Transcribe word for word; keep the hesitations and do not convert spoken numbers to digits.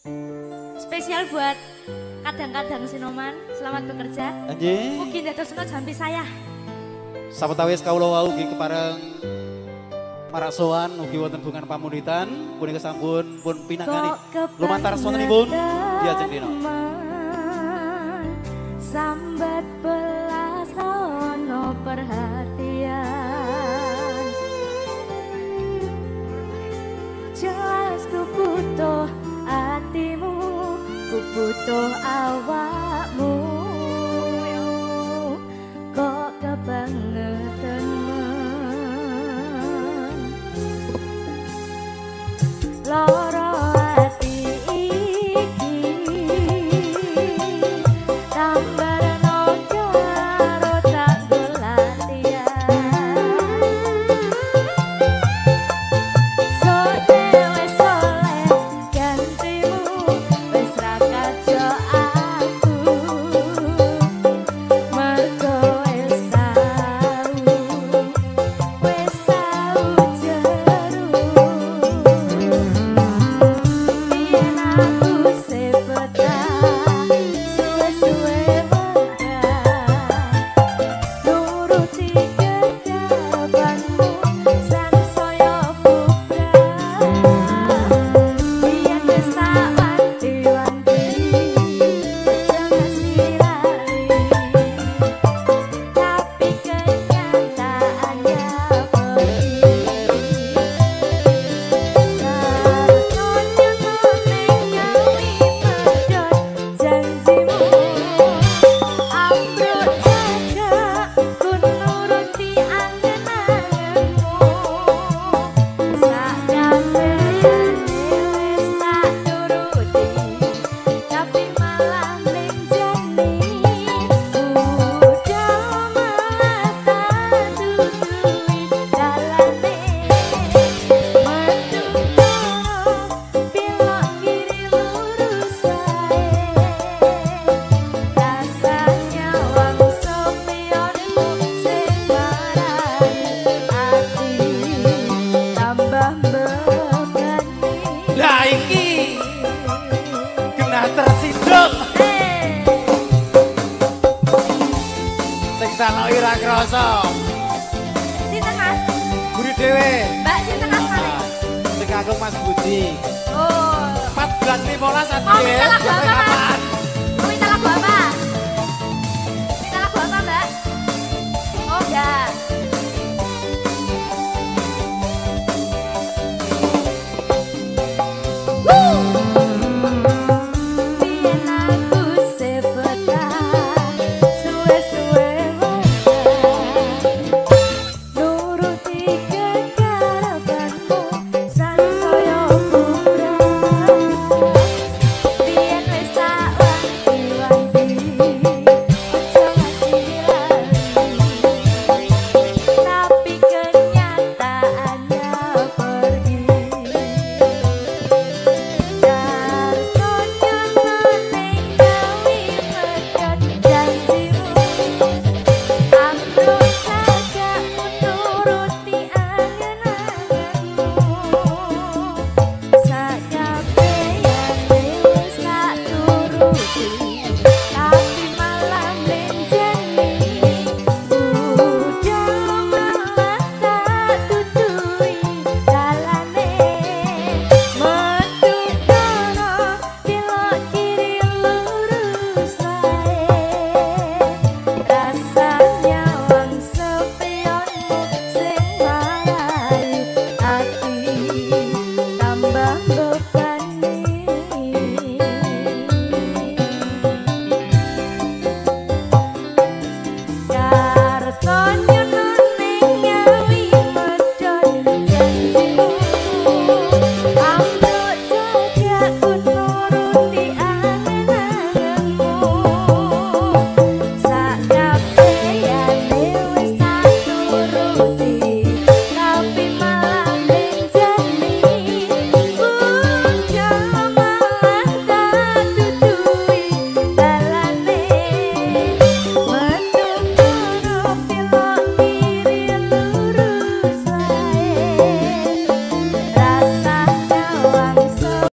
Spesial buat kadang-kadang Sinoman, selamat bekerja. Anjing. Mugi ndadosno jampi saya. Sawetawis kawula wau ugi kepareng marasoan ugi wonten bungan pamunitan punika sampun pun pinangani lumantar sontenipun diajeng dina. Sambat belas ono perhatian. Jelas ku butuh hatimu, ku butuh awakmu. Kok kebangetan men loro hati iki tambah nojo karo tak golatian. Sote wes soleh gantimu wes ra kajo aku. Mergo wes tau wes tau jeru. Yen aku sepetan suwe-suwe megah nuruti kejabanmu sansaya bubrah. Biyen wis tak wanti-wanti jangan sirari, tapi kenyataannya pergi. Karena menyawi pedot janjimu, ambruk saja ku nuruti angen-angenmu. Sakabehane wis tak turuti, tapi malah menjani. Udah mata tutui dalane, metu belok kiri lurus wae. Rasanya wong sopionmu sing marai ati tambah mbebani. Lah iki kena tersindung. Sing salok ira krasa. Sinten Mas? Guru dhewe. Mbak sinten Mas malih? Sing kagum Mas Budi. Oh, empat belas lima belas mau minta lagu apa Mas?